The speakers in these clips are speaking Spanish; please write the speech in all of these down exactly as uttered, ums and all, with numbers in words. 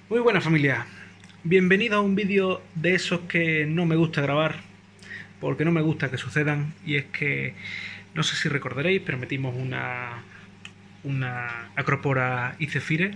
Muy buena familia, bienvenido a un vídeo de esos que no me gusta grabar porque no me gusta que sucedan, y es que no sé si recordaréis, pero metimos una, una Acropora Icefire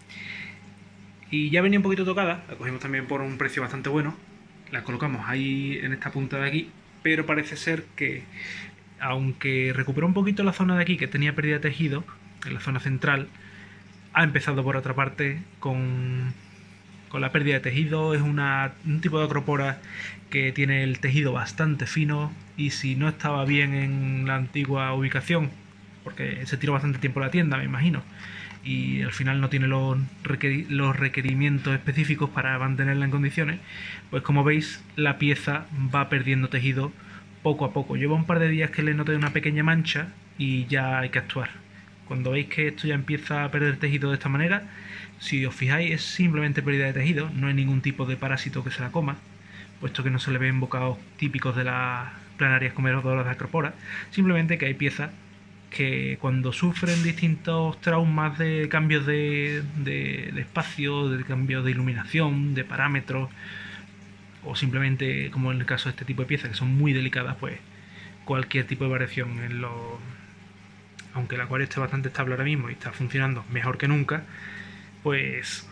y ya venía un poquito tocada. La cogimos también por un precio bastante bueno, la colocamos ahí en esta punta de aquí, pero parece ser que aunque recuperó un poquito la zona de aquí que tenía pérdida de tejido, en la zona central, ha empezado por otra parte con, con la pérdida de tejido. Es una, un tipo de Acropora que tiene el tejido bastante fino, y si no estaba bien en la antigua ubicación, porque se tiró bastante tiempo en la tienda, me imagino, y al final no tiene los, requer los requerimientos específicos para mantenerla en condiciones, pues como veis la pieza va perdiendo tejido poco a poco. Lleva un par de días que le noté una pequeña mancha y ya hay que actuar. Cuando veis que esto ya empieza a perder tejido de esta manera, si os fijáis es simplemente pérdida de tejido, no hay ningún tipo de parásito que se la coma, puesto que no se le ven bocados típicos de las planarias comedoras de Acropora, simplemente que hay piezas que cuando sufren distintos traumas de cambios de, de, de espacio, de cambios de iluminación, de parámetros, o simplemente como en el caso de este tipo de piezas que son muy delicadas, pues cualquier tipo de variación en los... aunque el acuario esté bastante estable ahora mismo y está funcionando mejor que nunca, pues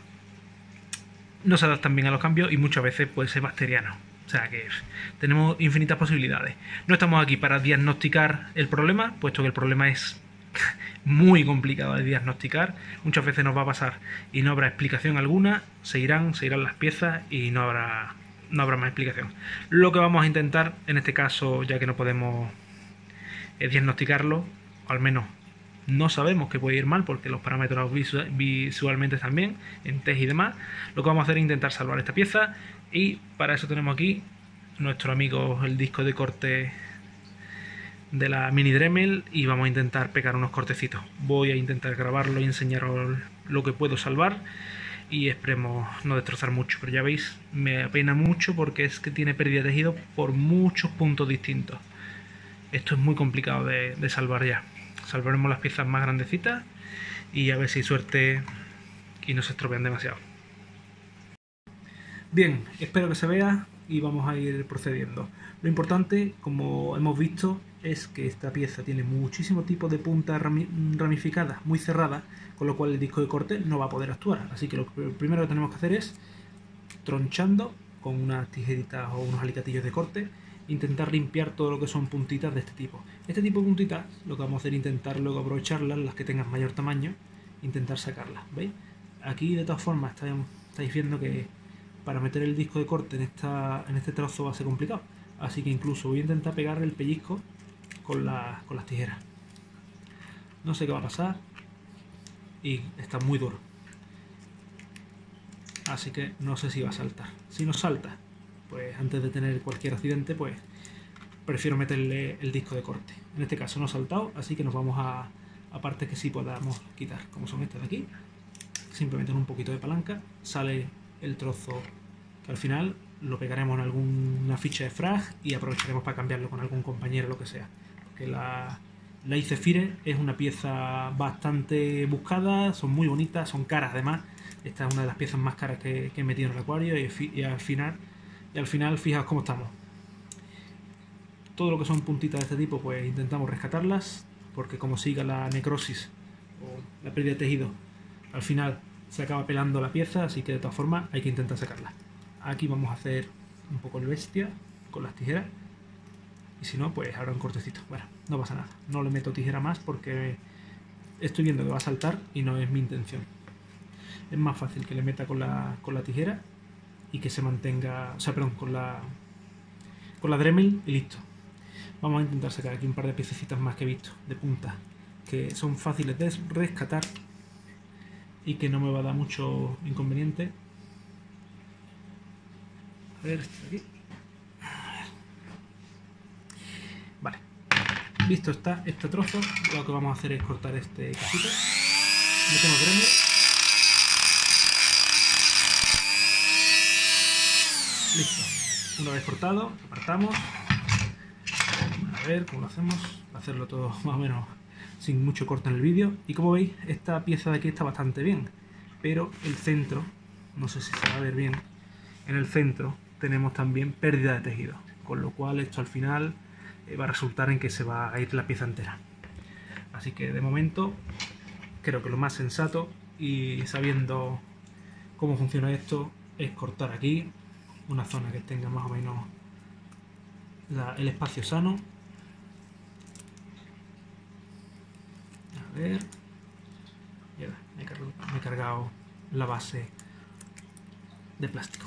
no se adaptan bien a los cambios y muchas veces puede ser bacteriano. O sea que tenemos infinitas posibilidades. No estamos aquí para diagnosticar el problema, puesto que el problema es muy complicado de diagnosticar. Muchas veces nos va a pasar y no habrá explicación alguna, se irán, se irán las piezas y no habrá, no habrá más explicación. Lo que vamos a intentar, en este caso, ya que no podemos eh, diagnosticarlo, al menos no sabemos que puede ir mal porque los parámetros visu visualmente están bien, en test y demás, lo que vamos a hacer es intentar salvar esta pieza, y para eso tenemos aquí nuestro amigo el disco de corte de la mini Dremel, y vamos a intentar pegar unos cortecitos. Voy a intentar grabarlo y enseñaros lo que puedo salvar y esperemos no destrozar mucho, pero ya veis, me apena mucho porque es que tiene pérdida de tejido por muchos puntos distintos. Esto es muy complicado de, de salvar ya. Salvaremos las piezas más grandecitas y a ver si hay suerte y no se estropean demasiado. Bien, espero que se vea y vamos a ir procediendo. Lo importante, como hemos visto, es que esta pieza tiene muchísimo tipo de puntas ramificadas, muy cerradas, con lo cual el disco de corte no va a poder actuar. Así que lo primero que tenemos que hacer es, tronchando con unas tijeritas o unos alicatillos de corte, intentar limpiar todo lo que son puntitas de este tipo. Este tipo de puntitas, lo que vamos a hacer es intentar luego aprovecharlas, las que tengan mayor tamaño, intentar sacarlas, ¿veis? Aquí de todas formas estáis, estáis viendo que para meter el disco de corte en, esta, en este trozo va a ser complicado, así que incluso voy a intentar pegar el pellizco con, la, con las tijeras. No sé qué va a pasar y está muy duro, así que no sé si va a saltar. Si no salta, pues antes de tener cualquier accidente, pues prefiero meterle el disco de corte. En este caso no ha saltado, así que nos vamos a, a partes que sí podamos quitar, como son estas de aquí. Simplemente con un poquito de palanca sale el trozo, que al final lo pegaremos en alguna ficha de frag y aprovecharemos para cambiarlo con algún compañero o lo que sea. Porque la, la Icefire es una pieza bastante buscada, son muy bonitas, son caras además. Esta es una de las piezas más caras que, que he metido en el acuario, y, y al final... Y al final, fijaos cómo estamos. Todo lo que son puntitas de este tipo, pues intentamos rescatarlas, porque como siga la necrosis o la pérdida de tejido, al final se acaba pelando la pieza, así que de todas formas hay que intentar sacarla. Aquí vamos a hacer un poco el bestia con las tijeras, y si no, pues habrá un cortecito. Bueno, no pasa nada. No le meto tijera más porque estoy viendo que va a saltar y no es mi intención. Es más fácil que le meta con la, con la tijera y que se mantenga, o sea, perdón, con la con la Dremel y listo. Vamos a intentar sacar aquí un par de piececitas más que he visto, de punta, que son fáciles de rescatar y que no me va a dar mucho inconveniente. A ver, este de aquí. Vale, listo está este trozo. Lo que vamos a hacer es cortar este cachito. Metemos Dremel. Listo. Una vez cortado, apartamos. A ver cómo lo hacemos. Hacerlo todo más o menos sin mucho corte en el vídeo. Y como veis, esta pieza de aquí está bastante bien, pero el centro no sé si se va a ver bien, en el centro tenemos también pérdida de tejido, con lo cual esto al final eh, va a resultar en que se va a ir la pieza entera. Así que de momento creo que lo más sensato, y sabiendo cómo funciona esto, es cortar aquí una zona que tenga más o menos la, el espacio sano. A ver, ya me he cargado, me he cargado la base de plástico.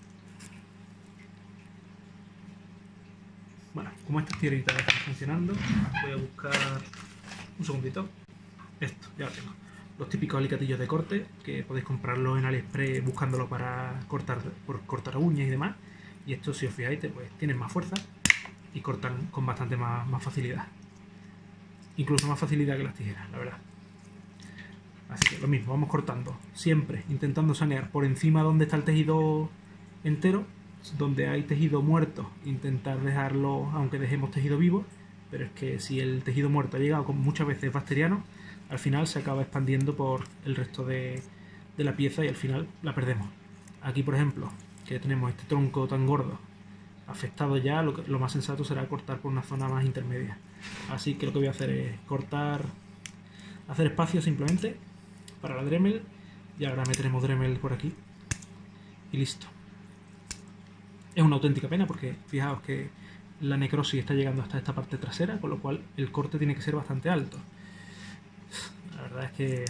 Bueno, como estas tijeritas están funcionando, voy a buscar un segundito. Esto, ya lo tengo. Los típicos alicatillos de corte, que podéis comprarlo en AliExpress buscándolo para cortar, por cortar uñas y demás. Y estos, si os fijáis, pues tienen más fuerza y cortan con bastante más, más facilidad. Incluso más facilidad que las tijeras, la verdad. Así que lo mismo, vamos cortando. Siempre intentando sanear por encima donde está el tejido entero. Donde hay tejido muerto, intentar dejarlo, aunque dejemos tejido vivo. Pero es que si el tejido muerto ha llegado, como muchas veces bacteriano, al final se acaba expandiendo por el resto de, de la pieza y al final la perdemos. Aquí, por ejemplo, que tenemos este tronco tan gordo afectado ya, lo, que, lo más sensato será cortar por una zona más intermedia. Así que lo que voy a hacer es cortar, hacer espacio simplemente para la Dremel, y ahora meteremos Dremel por aquí y listo. Es una auténtica pena porque fijaos que la necrosis está llegando hasta esta parte trasera, con lo cual el corte tiene que ser bastante alto. La verdad es que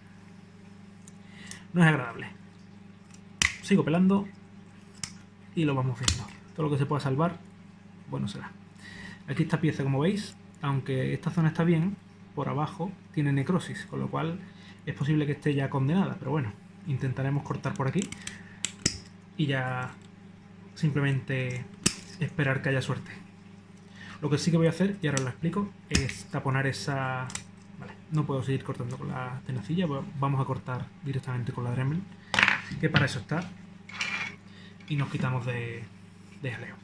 no es agradable. Sigo pelando y lo vamos viendo. Todo lo que se pueda salvar, bueno será. Aquí esta pieza, como veis, aunque esta zona está bien, por abajo tiene necrosis, con lo cual es posible que esté ya condenada, pero bueno, intentaremos cortar por aquí y ya simplemente esperar que haya suerte. Lo que sí que voy a hacer, y ahora lo explico, es taponar esa... Vale, no puedo seguir cortando con la tenacilla, vamos a cortar directamente con la Dremel, que para eso está, y nos quitamos de, de jaleo.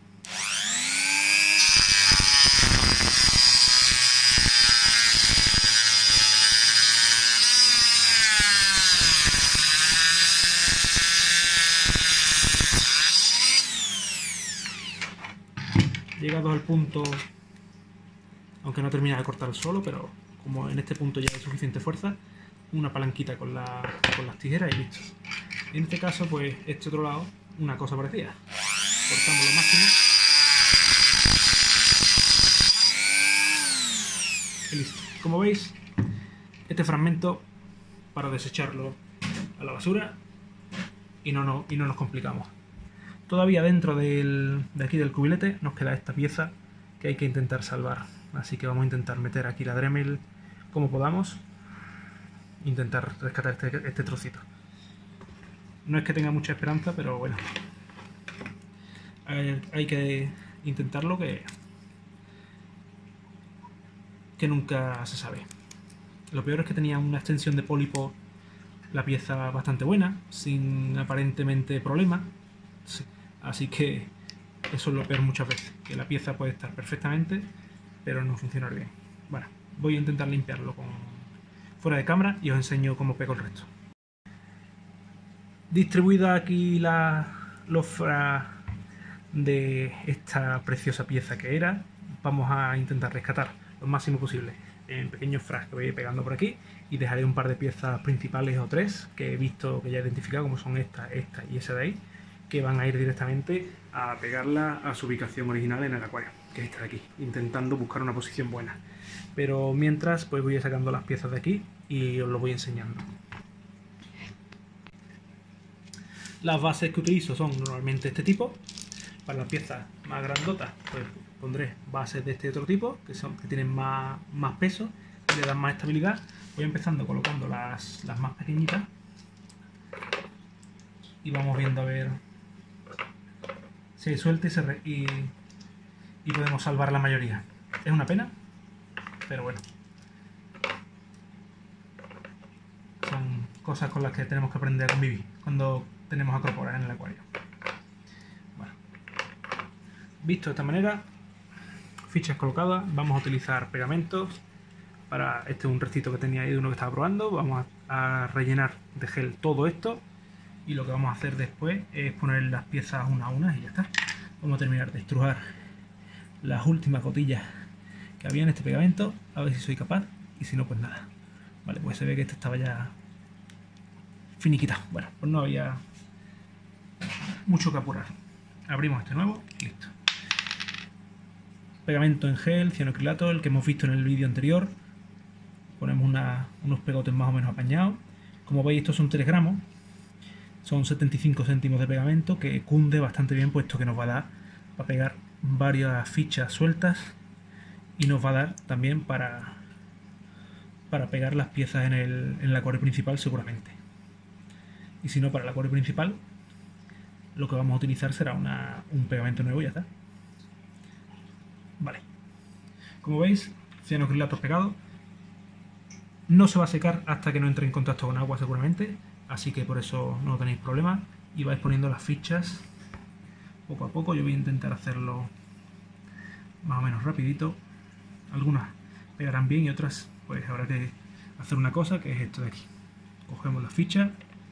Llegados al punto, aunque no termina de cortar solo, pero como en este punto ya hay suficiente fuerza, una palanquita con, la, con las tijeras y listo. En este caso, pues este otro lado, una cosa parecida. Cortamos lo máximo y listo. Como veis, este fragmento para desecharlo a la basura y no, no, y no nos complicamos. Todavía dentro del, de aquí del cubilete nos queda esta pieza que hay que intentar salvar. Así que vamos a intentar meter aquí la Dremel como podamos. Intentar rescatar este, este trocito. No es que tenga mucha esperanza, pero bueno. Hay, hay que intentarlo, que, que nunca se sabe. Lo peor es que tenía una extensión de pólipo, la pieza bastante buena, sin aparentemente problema. Sí. Así que eso es lo peor muchas veces, que la pieza puede estar perfectamente, pero no funcionar bien. Bueno, voy a intentar limpiarlo con fuera de cámara y os enseño cómo pego el resto. Distribuida aquí la lofra de esta preciosa pieza que era, vamos a intentar rescatar lo máximo posible en pequeños frags que voy a ir pegando por aquí, y dejaré un par de piezas principales o tres que he visto, que ya he identificado, como son esta, esta y esa de ahí, que van a ir directamente a pegarla a su ubicación original en el acuario, que es esta de aquí, intentando buscar una posición buena. Pero mientras, pues voy a ir sacando las piezas de aquí y os lo voy enseñando. Las bases que utilizo son normalmente este tipo. Para las piezas más grandotas, pues pondré bases de este otro tipo, que son que tienen más, más peso y le dan más estabilidad. Voy empezando colocando las, las más pequeñitas y vamos viendo a ver si suelta y, se re, y, y podemos salvar la mayoría. Es una pena, pero bueno, son cosas con las que tenemos que aprender a convivir cuando tenemos acróporas en el acuario. Bueno, visto de esta manera, fichas colocadas, vamos a utilizar pegamentos. Para este es un restito que tenía ahí de uno que estaba probando. Vamos a, a rellenar de gel todo esto y lo que vamos a hacer después es poner las piezas una a una y ya está. Vamos a terminar de estrujar las últimas gotillas que había en este pegamento, a ver si soy capaz, y si no, pues nada. Vale, pues se ve que este estaba ya finiquitado. Bueno, pues no había mucho que apurar. Abrimos este nuevo y listo. Pegamento en gel, cianocrilato, el que hemos visto en el vídeo anterior. Ponemos una, unos pegotes más o menos apañados. Como veis, estos son tres gramos. Son setenta y cinco céntimos de pegamento, que cunde bastante bien, puesto que nos va a dar para pegar varias fichas sueltas y nos va a dar también para, para pegar las piezas en, el, en la core principal seguramente. Y si no, para la core principal lo que vamos a utilizar será una, un pegamento nuevo y ya está. Vale. Como veis, cianocrilato pegado. No se va a secar hasta que no entre en contacto con agua seguramente, así que por eso no tenéis problema. Y vais poniendo las fichas poco a poco. Yo voy a intentar hacerlo más o menos rapidito. Algunas pegarán bien y otras pues habrá que hacer una cosa, que es esto de aquí. Cogemos la ficha,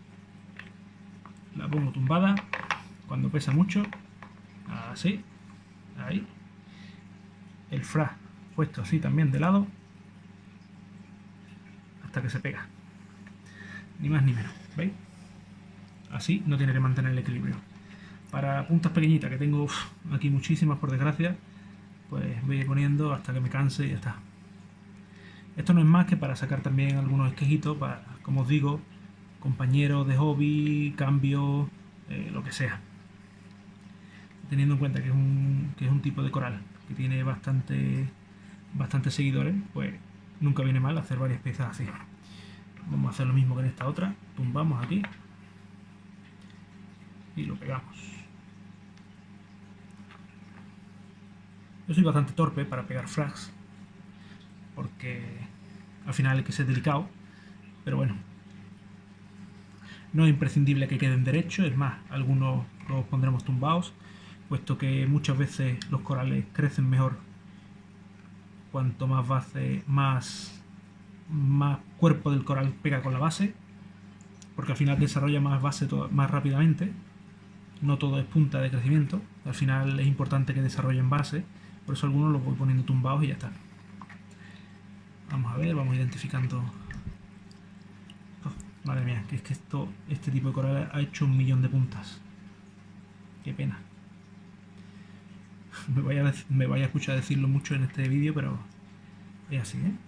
la pongo tumbada cuando pesa mucho, así, ahí. El frac puesto así también de lado hasta que se pega, ni más ni menos, ¿veis? Así no tiene que mantener el equilibrio. Para puntas pequeñitas, que tengo uf, aquí muchísimas por desgracia, pues voy poniendo hasta que me canse y ya está. Esto no es más que para sacar también algunos esquejitos para, como os digo, compañeros de hobby, cambio, eh, lo que sea. Teniendo en cuenta que es un, que es un tipo de coral que tiene bastante, bastantes seguidores, pues nunca viene mal hacer varias piezas así. Vamos a hacer lo mismo que en esta otra. Tumbamos aquí y lo pegamos. Yo soy bastante torpe para pegar fracs, porque al final hay que ser delicado, pero bueno, no es imprescindible que queden derechos. Es más, algunos los pondremos tumbados, puesto que muchas veces los corales crecen mejor cuanto más base, más, más cuerpo del coral pega con la base, porque al final desarrolla más base todo, más rápidamente. No todo es punta de crecimiento, al final es importante que desarrollen base, por eso algunos los voy poniendo tumbados y ya está. Vamos a ver, vamos identificando. Oh, madre mía, que es que esto, este tipo de coral ha hecho un millón de puntas. Qué pena. Me vaya, a, me vaya a escuchar decirlo mucho en este vídeo, pero es así, ¿eh?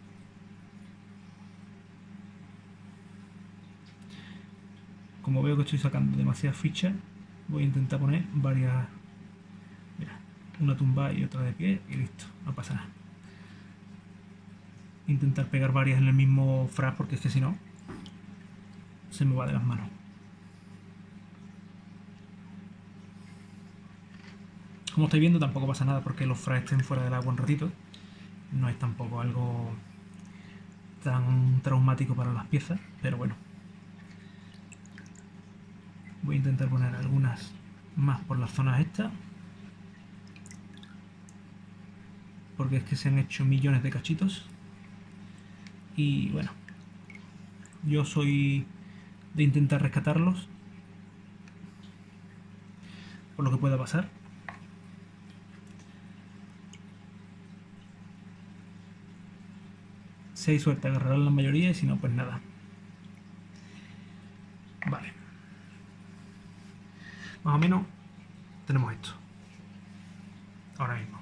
Como veo que estoy sacando demasiadas fichas, voy a intentar poner varias. Mira, una tumbada y otra de pie y listo, no pasa nada. Intentar pegar varias en el mismo frac, porque es que si no se me va de las manos. Como estáis viendo, tampoco pasa nada porque los fracs estén fuera del agua un ratito. No es tampoco algo tan traumático para las piezas, pero bueno. Voy a intentar poner algunas más por las zonas estas, porque es que se han hecho millones de cachitos. Y bueno, yo soy de intentar rescatarlos por lo que pueda pasar. Si hay suerte agarrarán la mayoría y si no, pues nada. Vale. Más o menos tenemos esto ahora mismo.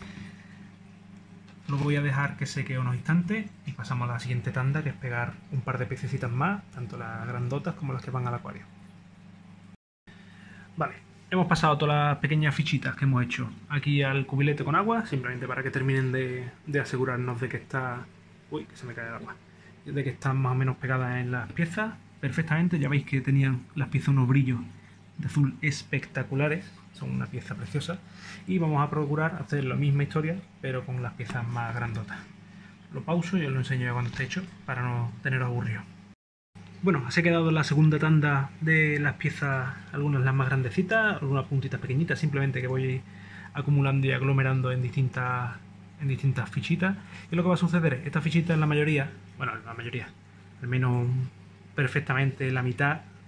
Lo voy a dejar que seque unos instantes y pasamos a la siguiente tanda, que es pegar un par de piececitas más, tanto las grandotas como las que van al acuario. Vale, hemos pasado todas las pequeñas fichitas que hemos hecho aquí al cubilete con agua, simplemente para que terminen de, de asegurarnos de que está... Uy, que se me cae el agua. De que están más o menos pegadas en las piezas perfectamente. Ya veis que tenían las piezas unos brillos de azul espectaculares, son una pieza preciosa, y vamos a procurar hacer la misma historia pero con las piezas más grandotas. Lo pauso y os lo enseño ya cuando esté hecho para no teneros aburrido. Bueno, así ha quedado la segunda tanda de las piezas, algunas las más grandecitas, algunas puntitas pequeñitas, simplemente que voy acumulando y aglomerando en distintas en distintas fichitas. Y lo que va a suceder es, estas fichitas, la mayoría, bueno, la mayoría, al menos perfectamente la mitad,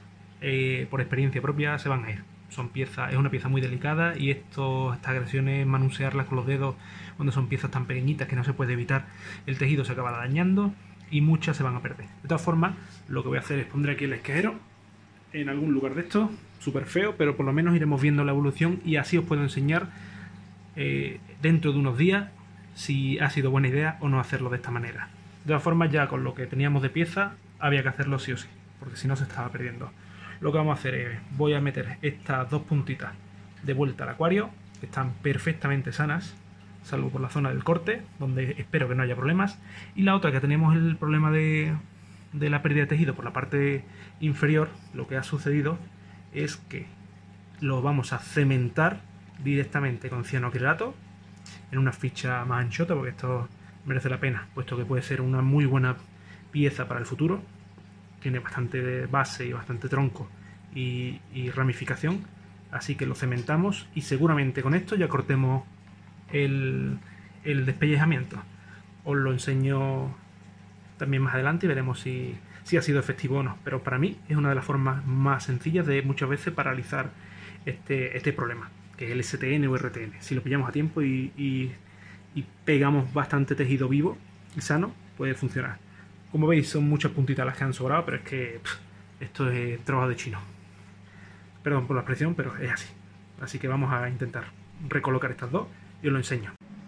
eh, por experiencia propia se van a ir. Son piezas, es una pieza muy delicada y esto, estas agresiones, manusearlas con los dedos cuando son piezas tan pequeñitas que no se puede evitar, el tejido se acaba dañando y muchas se van a perder. De todas formas, lo que voy a hacer es pondré aquí el esquejero en algún lugar de esto, súper feo, pero por lo menos iremos viendo la evolución y así os puedo enseñar eh, dentro de unos días si ha sido buena idea o no hacerlo de esta manera. De todas formas, ya con lo que teníamos de pieza había que hacerlo sí o sí, porque si no se estaba perdiendo. Lo que vamos a hacer es, voy a meter estas dos puntitas de vuelta al acuario, que están perfectamente sanas, salvo por la zona del corte, donde espero que no haya problemas, y la otra que tenemos el problema de, de la pérdida de tejido por la parte inferior, lo que ha sucedido es que lo vamos a cementar directamente con cianoacrilato en una ficha más anchota, porque esto merece la pena, puesto que puede ser una muy buena pieza para el futuro. Tiene bastante base y bastante tronco y, y ramificación, así que lo cementamos y seguramente con esto ya cortemos el, el despellejamiento. Os lo enseño también más adelante y veremos si, si ha sido efectivo o no, pero para mí es una de las formas más sencillas de muchas veces paralizar este, este problema, que es el S T N o R T N. Si lo pillamos a tiempo y, y, y pegamos bastante tejido vivo y sano, puede funcionar. Como veis, son muchas puntitas las que han sobrado, pero es que pff, esto es trabajo de chino. Perdón por la expresión, pero es así. Así que vamos a intentar recolocar estas dos y os lo enseño.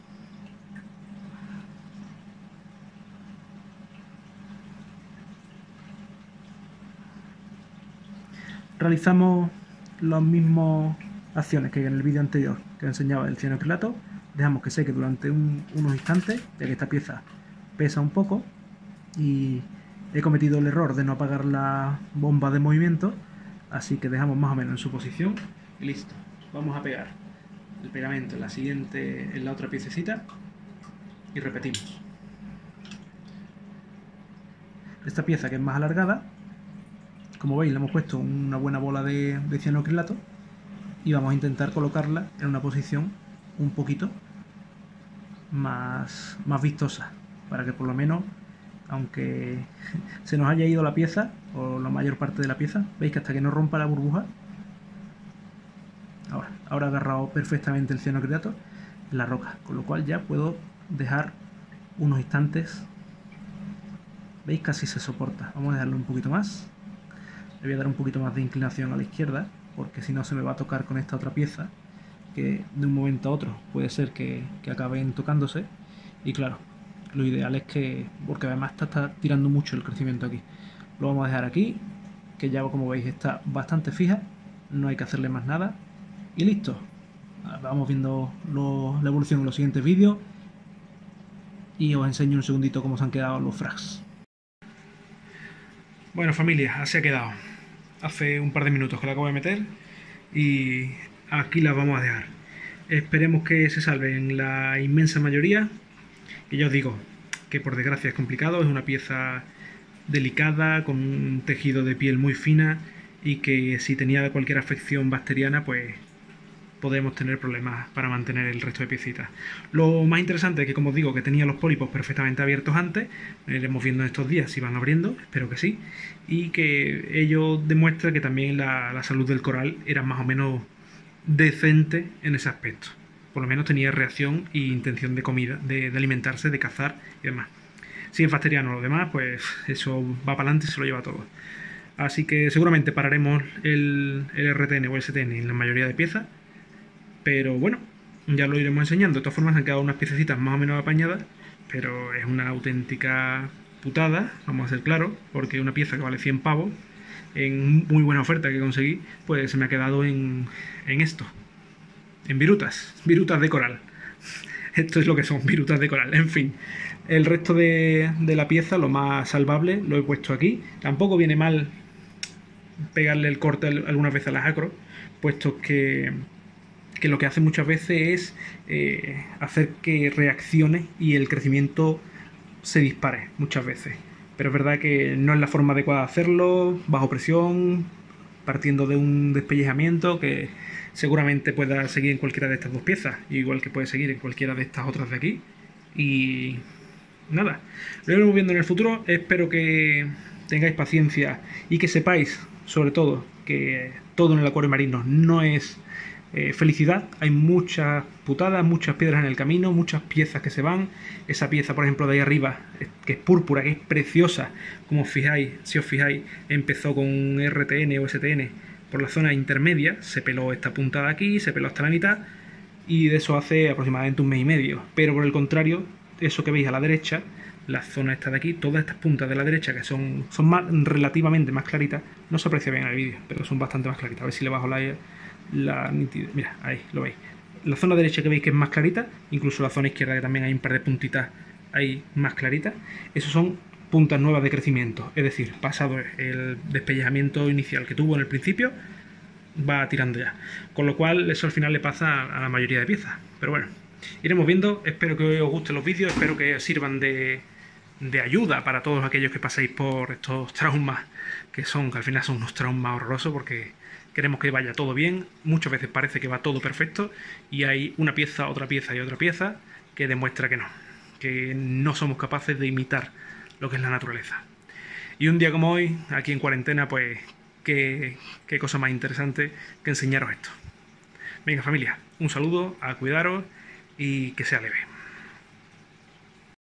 Realizamos las mismas acciones que en el vídeo anterior que enseñaba el cianoacrilato. Dejamos que seque durante un, unos instantes, ya que esta pieza pesa un poco. Y he cometido el error de no apagar la bomba de movimiento, así que dejamos más o menos en su posición y listo. Vamos a pegar el pegamento en la siguiente, en la otra piececita y repetimos. Esta pieza, que es más alargada, como veis le hemos puesto una buena bola de, de cianoacrilato y vamos a intentar colocarla en una posición un poquito más, más vistosa, para que por lo menos, aunque se nos haya ido la pieza, o la mayor parte de la pieza, veis que hasta que no rompa la burbuja, ahora, ahora ha agarrado perfectamente el cianoacrilato en la roca, con lo cual ya puedo dejar unos instantes. Veis, casi se soporta. Vamos a dejarlo un poquito más. Le voy a dar un poquito más de inclinación a la izquierda, porque si no se me va a tocar con esta otra pieza, que de un momento a otro puede ser que, que acaben tocándose. Y claro, lo ideal es que, porque además está, está tirando mucho el crecimiento aquí, lo vamos a dejar aquí, que ya como veis está bastante fija, no hay que hacerle más nada y listo. Vamos viendo lo, la evolución en los siguientes vídeos y os enseño un segundito cómo se han quedado los frags. Bueno, familia, así ha quedado. Hace un par de minutos que la acabo de meter y aquí las vamos a dejar. Esperemos que se salven la inmensa mayoría. Y ya os digo que por desgracia es complicado, es una pieza delicada, con un tejido de piel muy fina y que si tenía cualquier afección bacteriana, pues podemos tener problemas para mantener el resto de piecitas. Lo más interesante es que, como os digo, que tenía los pólipos perfectamente abiertos antes, iremos viendo en estos días si van abriendo, espero que sí, y que ello demuestra que también la, la salud del coral era más o menos decente en ese aspecto. Por lo menos tenía reacción e intención de comida, de, de alimentarse, de cazar y demás. Si es bacteriano o lo demás, pues eso va para adelante y se lo lleva todo. Así que seguramente pararemos el, el R T N o el S T N en la mayoría de piezas. Pero bueno, ya lo iremos enseñando. De todas formas han quedado unas piececitas más o menos apañadas, pero es una auténtica putada, vamos a ser claros, porque una pieza que vale cien pavos, en muy buena oferta que conseguí, pues se me ha quedado en, en esto. En virutas, virutas de coral. Esto es lo que son, virutas de coral. En fin, el resto de, de la pieza, lo más salvable, lo he puesto aquí. Tampoco viene mal pegarle el corte algunas veces a las acros, puesto que, que lo que hace muchas veces es eh, hacer que reaccione y el crecimiento se dispare muchas veces. Pero es verdad que no es la forma adecuada de hacerlo, bajo presión, partiendo de un despellejamiento que seguramente pueda seguir en cualquiera de estas dos piezas, igual que puede seguir en cualquiera de estas otras de aquí. Y nada, lo iremos viendo en el futuro. Espero que tengáis paciencia y que sepáis, sobre todo, que todo en el acuario marino no es eh, felicidad. Hay muchas putadas, muchas piedras en el camino, muchas piezas que se van. Esa pieza, por ejemplo, de ahí arriba, que es púrpura, que es preciosa, como os fijáis, si os fijáis, empezó con un R T N o S T N por la zona intermedia, se peló esta punta de aquí, se peló hasta la mitad, y de eso hace aproximadamente un mes y medio. Pero por el contrario, eso que veis a la derecha, la zona esta de aquí, todas estas puntas de la derecha que son, son más, relativamente más claritas, no se aprecia bien en el vídeo, pero son bastante más claritas. A ver si le bajo la, la nitidez. Mira, ahí lo veis. La zona derecha que veis que es más clarita, incluso la zona izquierda que también hay un par de puntitas ahí más claritas, esos son puntas nuevas de crecimiento. Es decir, pasado el despellejamiento inicial que tuvo en el principio, va tirando ya. Con lo cual eso al final le pasa a la mayoría de piezas. Pero bueno, iremos viendo. Espero que os gusten los vídeos, espero que os sirvan de, de ayuda para todos aquellos que paséis por estos traumas, que son, que al final son unos traumas horrorosos, porque queremos que vaya todo bien. Muchas veces parece que va todo perfecto y hay una pieza, otra pieza y otra pieza que demuestra que no, que no somos capaces de imitar lo que es la naturaleza. Y un día como hoy, aquí en cuarentena, pues qué, qué cosa más interesante que enseñaros esto. Venga familia, un saludo, a cuidaros y que sea leve.